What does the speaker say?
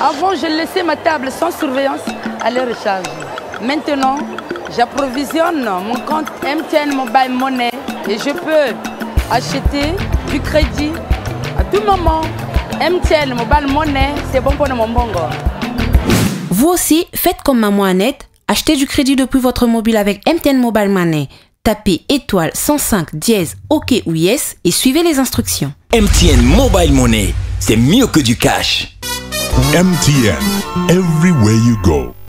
Avant, je laissais ma table sans surveillance à la recharge. Maintenant, j'approvisionne mon compte MTN Mobile Money et je peux acheter du crédit à tout moment. MTN Mobile Money, c'est bon pour mon bongo. Vous aussi, faites comme Maman Annette. Achetez du crédit depuis votre mobile avec MTN Mobile Money. Tapez étoile 105 dièse OK ou yes et suivez les instructions. MTN Mobile Money, c'est mieux que du cash. MTN, everywhere you go.